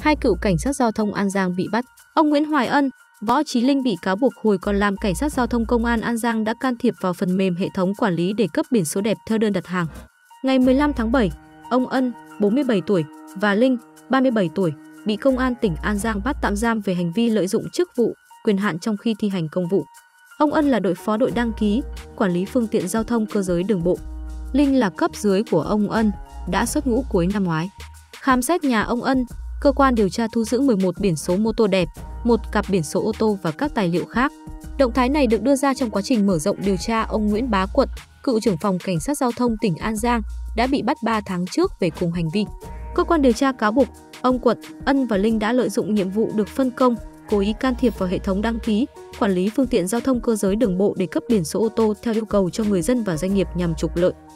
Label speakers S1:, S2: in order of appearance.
S1: Hai cựu cảnh sát giao thông An Giang bị bắt. Ông Nguyễn Hoài Ân, Võ Chí Linh bị cáo buộc hồi còn làm cảnh sát giao thông công an An Giang đã can thiệp vào phần mềm hệ thống quản lý để cấp biển số đẹp theo đơn đặt hàng. Ngày 15 tháng 7, ông Ân, 47 tuổi, và Linh, 37 tuổi, bị Công an tỉnh An Giang bắt tạm giam về hành vi lợi dụng chức vụ, quyền hạn trong khi thi hành công vụ. Ông Ân là đội phó đội đăng ký, quản lý phương tiện giao thông cơ giới đường bộ. Linh là cấp dưới của ông Ân, đã xuất ngũ cuối năm ngoái. Khám xét nhà ông Ân, cơ quan điều tra thu giữ 11 biển số mô tô đẹp, một cặp biển số ô tô và các tài liệu khác. Động thái này được đưa ra trong quá trình mở rộng điều tra ông Nguyễn Bá Quận, cựu trưởng phòng cảnh sát giao thông tỉnh An Giang, đã bị bắt 3 tháng trước về cùng hành vi. Cơ quan điều tra cáo buộc ông Quận, Ân và Linh đã lợi dụng nhiệm vụ được phân công, cố ý can thiệp vào hệ thống đăng ký, quản lý phương tiện giao thông cơ giới đường bộ để cấp biển số ô tô theo yêu cầu cho người dân và doanh nghiệp nhằm trục lợi.